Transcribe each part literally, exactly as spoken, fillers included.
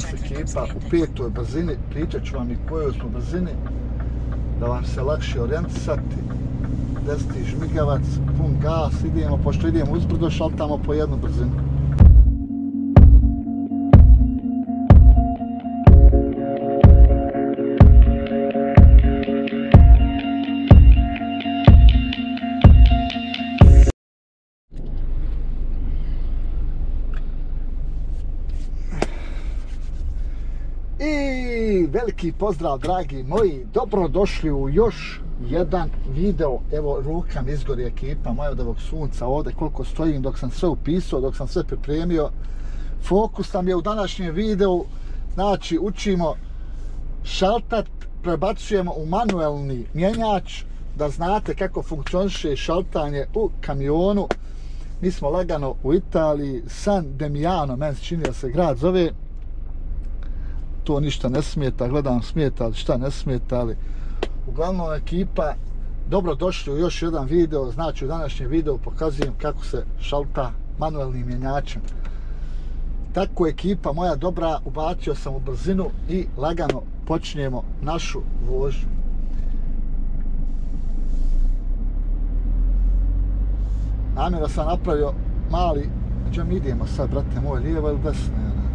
nas ekipa u petoj brzini, pričat ću vam i kojoj smo brzini, da vam se lakše orijentisati. Deseti žmigavac, pun gas, idemo, pošto idemo uzbrdo, šaltamo po jednu brzinu. I veliki pozdrav, dragi moji, dobrodošli u još jedan video. Evo, ruka mi izgori ekipa moja od ovog sunca ovdje, koliko stojim dok sam sve upisao, dok sam sve pripremio. Fokus nam je u današnjem videu, znači učimo šaltat, prebacujemo u manuelni mjenjač, da znate kako funkcioniše šaltanje u kamionu. Mi smo lagano u Italiji, San Demiano, meni se čini da se grad zove. To ništa ne smeta, gledam smeta, ali šta ne smeta, ali uglavnom ekipa, dobro došli u još jedan video. Znači u današnjem videu pokazujem kako se šalta manuelnim mjenjačem. Tako ekipa moja dobra, ubacio sam u brzinu i lagano počinjemo našu vožnju. Namjerno sam napravio mali, gdje mi idemo sad, brate moj, lijevo ili desno?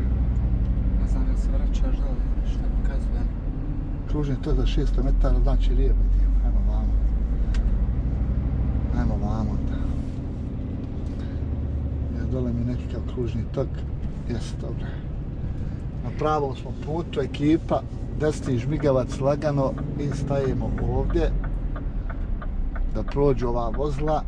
Kružen to za šesto metara, znači lijevo idemo, ajmo vamo. Ajmo vamo da. Jer dole mi nekakav kružni tok, jest dobro. Na pravom smo putu, ekipa, deseti žmigavac lagano i stajemo ovdje da prođu ova vozila.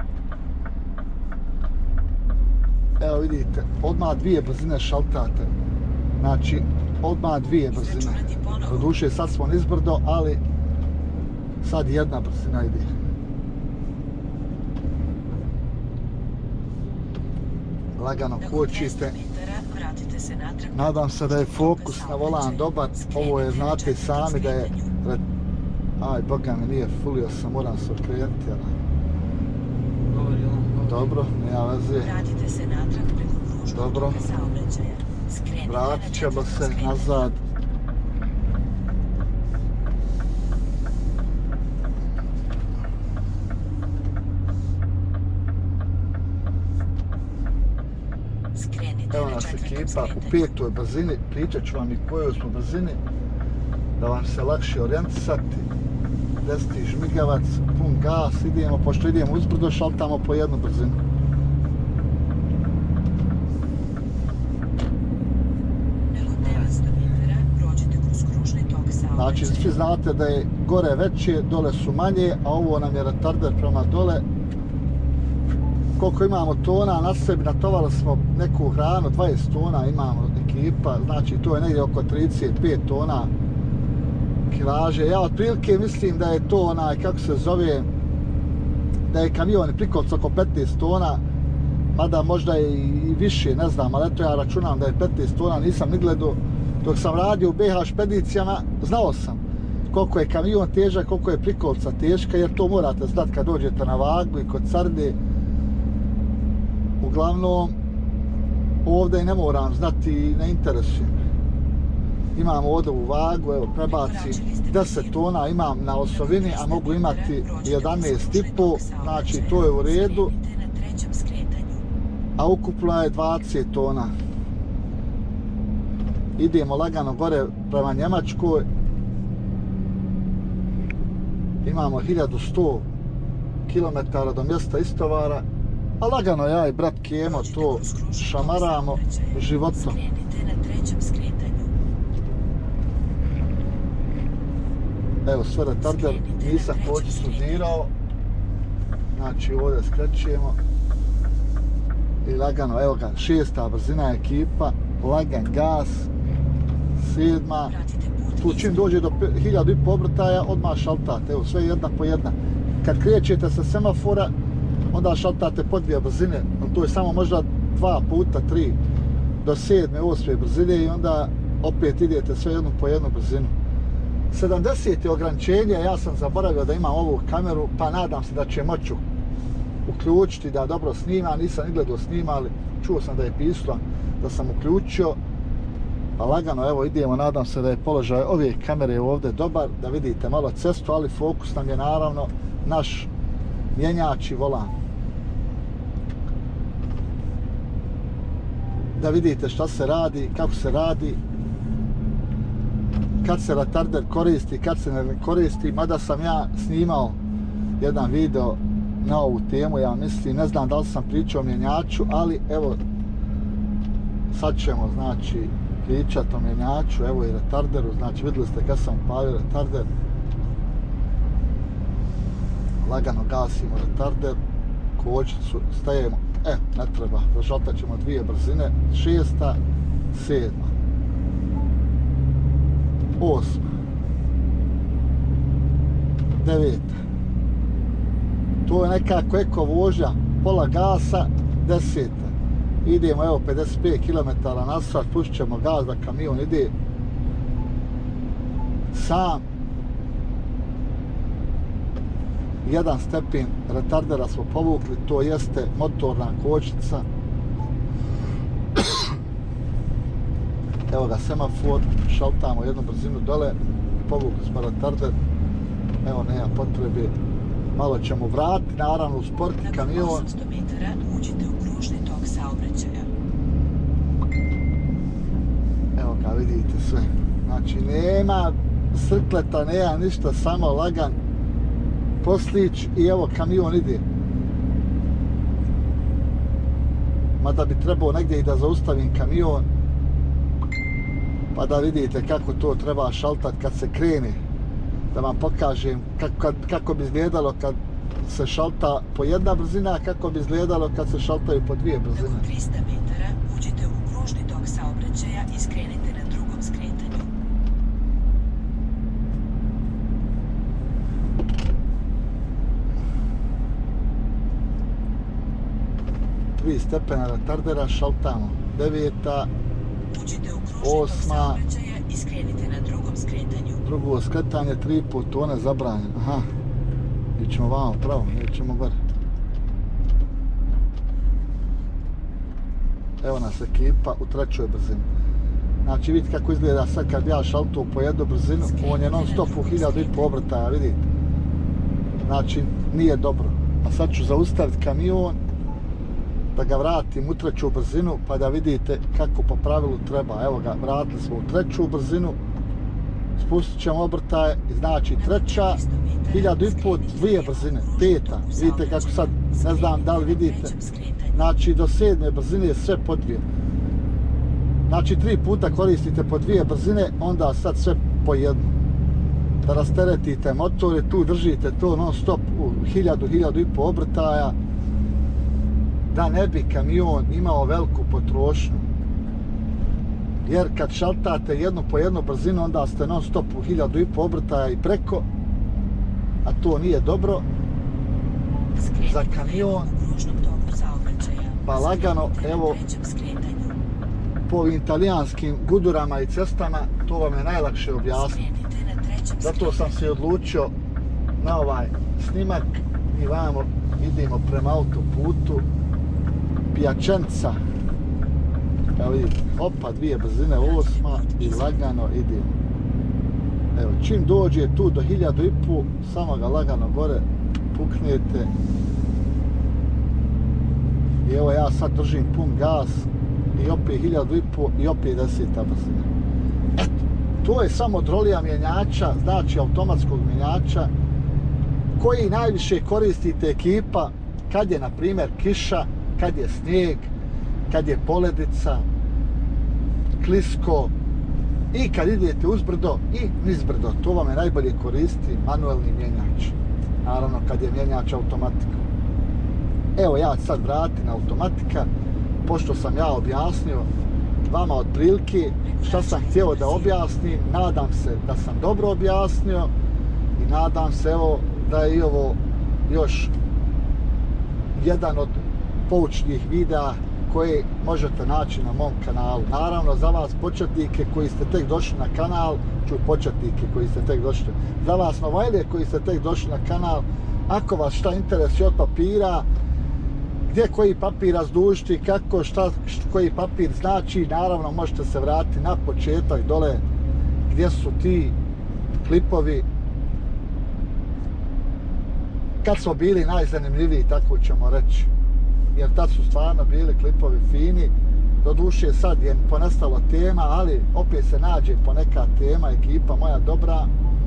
Evo vidite, odmah dvije brzine šaltate, znači odmah dvije brzine. Doduše sad smo nizbrdo, ali sad jedna brzina ide. Lagano kočite. Nadam se da je fokus na volan dobar. Ovo je, znate sami da je... Aj, boga mi nije, fulio sam, moram se okrenuti. Dobro, nema veze. Dobro. Vratit ćemo se nazad. Evo nas ekipa u petoj brzini, pričat ću vam i kojoj smo brzini, da vam se lakše orijentisati. Deseti žmigavac, pun gas, idemo, pošto idemo uzbrdo, šaltamo po jednu brzinu. Znači, svi znate da je gore veće, dole su manje, a ovo nam je retarder prema dole. Koliko imamo tona na sebi, natovali smo neku hranu, dvadeset tona imamo ekipa, znači to je negdje oko trideset pet tona kilaže. Ja otprilike mislim da je to onaj, kako se zove, da je kamion prikolica oko petnaest tona, mada možda i više, ne znam, ali eto ja računam da je petnaest tona, nisam ni gledao. Dok sam radio u B H špedicijama, znao sam koliko je kamion težak, koliko je prikolica teška, jer to morate znati kad dođete na vagu i kod carde. Uglavnom, ovdje i ne moram znati, ne interesujem. Imam ovdje u vagu, evo, prebacim deset tona, imam na osovini, a mogu imati jedanaest i pol, znači to je u redu. A ukupno je dvadeset tona. Idemo lagano gore prema Njemačkoj. Imamo hiljadu sto kilometara do mjesta istovara. A lagano ja i brat Kemo to šamaramo životom. Evo sve retarder, nisam koči studirao. Znači ovdje skrećemo. I lagano, evo ga, šesta brzina ekipa, lagan gas, sedma. Tu čim dođe do hiljadu i pol obrtaja, odmah šaltate, evo sve jedna po jedna. Kad krećete sa semafora, onda šaltate po dvije brzine, to je samo možda dva puta, tri, do sedme, osme brzine i onda opet idete sve jednu po jednu brzinu. sedamdeset je ograničenje, ja sam zaboravio da imam ovu kameru, pa nadam se da će moću uključiti da dobro snima, nisam ni gledao snima, ali čuo sam da je pisalo da sam uključio. Pa lagano, evo idemo, nadam se da je položaj ove kamere ovdje dobar, da vidite malo cestu, ali fokus nam je naravno naš mjenjač i volan. Da vidite šta se radi, kako se radi, kad se retarder koristi, kad se ne koristi, mada sam ja snimao jedan video na ovu temu, ja mislim, ne znam da li sam pričao o mjenjaču, ali evo, sad ćemo, znači, pričati o mjenjaču, evo i retarderu, znači vidjeli ste kad sam upalio retarder, lagano gasimo retarder, kočicu stajemo, e, ne treba, prošaltat ćemo dvije brzine, šesta, sedma, osma, deveta, to je nekako eko vožnja, pola gasa, deseta, idemo evo pedeset pet kilometara na sat, pustit ćemo gas da kamion ide sam. Jedan stepen retardera smo povukli, to jeste motorna kočnica. Evo ga semafor, šaltamo jednu brzinu dole, povukli smo retarder, evo nema potrebe, malo ćemo vratiti, naravno usporiti kamion. Nakon osamsto metara uđite u kružni tok saobraćaja. Evo ga vidite sve, znači nema srkleta, nema ništa, samo lagan poslić i evo kamion ide. Mada bi trebao negdje i da zaustavim kamion, pa da vidite kako to treba šaltat kad se krene. Da vam pokažem kako, kako bi izgledalo kad se šalta po jedna brzina, a kako bi izgledalo kad se šaltaju po dvije brzine. Nakon trista metara uđite u kružni tok saobraćaja i skrenite na drugom skretanju. Tri stepena retardera, šaltamo. Deveta, uđite u kružni tok osma, saobraćaja i skrenite na drugom skretanju. drugo skretanje, tri put tone zabranjeno. Aha, ićemo vamo pravo, nećemo gore. Evo nas ekipa u trećoj brzini. Znači vidite kako izgleda sad kad ja šaltu po jednu brzinu, on je non stop u hiljadu i po obrtaja, vidite. Znači nije dobro. A sad ću zaustaviti kamion, da ga vratim u treću brzinu, pa da vidite kako po pravilu treba. Evo ga, vratili smo u treću brzinu, spustit ćemo obrtaje, znači treća, hiljadu i po, dvije brzine, peta, vidite kako sad, ne znam da li vidite, znači do sedme brzine je sve po dvije. Znači tri puta koristite po dvije brzine, onda sad sve po jednu. Da rasteretite motor i tu držite to non stop u hiljadu, hiljadu i po obrtaja, da ne bi kamion imao veliku potrošnju. Jer kad šaltate jednu po jednu brzinu, onda ste non stop u hiljadu i po obrtaja i preko, a to nije dobro za kamion. Pa lagano, evo, po ovim italijanskim gudurama i cestama, to vam je najlakše objasniti. Zato sam se odlučio na ovaj snimak i vamo idemo prema autoputu Piacenza. Evo vidite, opa, dvije brzine, osma i lagano idemo. Evo, čim dođe tu do hiljadu i po, samo ga lagano gore puknete. I evo ja sad držim pun gas i opet hiljadu i po i opet deseta brzina. Eto, to je samo drolija mjenjača, znači automatskog mjenjača, koji najviše koristite ekipa kad je, na primjer, kiša, kad je snijeg, kad je poledica, klisko i kad idete uzbrdo i nizbrdo. To vam je najbolje koristi manuelni mjenjač. Naravno kad je mjenjač automatika. Evo ja sad vratim na automatika, pošto sam ja objasnio vama otprilike šta sam htio da objasnim. Nadam se da sam dobro objasnio i nadam se evo da je i ovo još jedan od poučnih videa koje možete naći na mom kanalu. Naravno za vas početnike koji ste tek došli na kanal, čuj početnike koji ste tek došli, za vas novajlije koji ste tek došli na kanal, ako vas šta interesuje od papira, gdje koji papir razdužiti, kako, šta, koji papir znači. Naravno, možete se vratiti na početak dole gdje su ti klipovi kad smo bili najzanimljiviji, tako ćemo reći. Jer tad su stvarno bili klipovi fini. Doduše sad je ponestalo tema, ali opet se nađe poneka tema, ekipa moja dobra.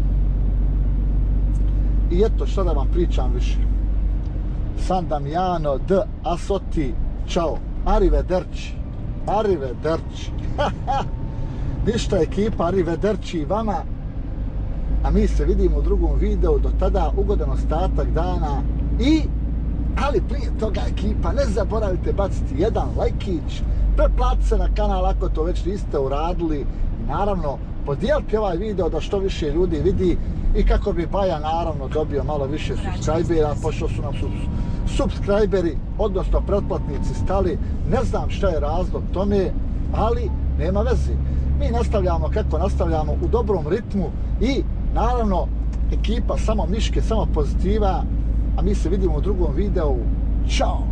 I eto, što da vam pričam više. San Damiano d Asoti, ciao, arrivederci, arrivederci. Ništa ekipa, arrivederci vama. A mi se vidimo u drugom videu, do tada ugodan ostatak dana i, ali prije toga ekipa, ne zaboravite baciti jedan lajkić, pretplatite se na kanal ako to već niste uradili i naravno podijelite ovaj video da što više ljudi vidi i kako bi Baja naravno dobio malo više subscribera, pošto su nam subscriberi, odnosno pretplatnici stali. Ne znam šta je razlog tome, ali nema veze. Mi nastavljamo kako nastavljamo u dobrom ritmu i naravno ekipa samo miške, samo pozitiva, a mi se vidimo u drugom videu. Ćao!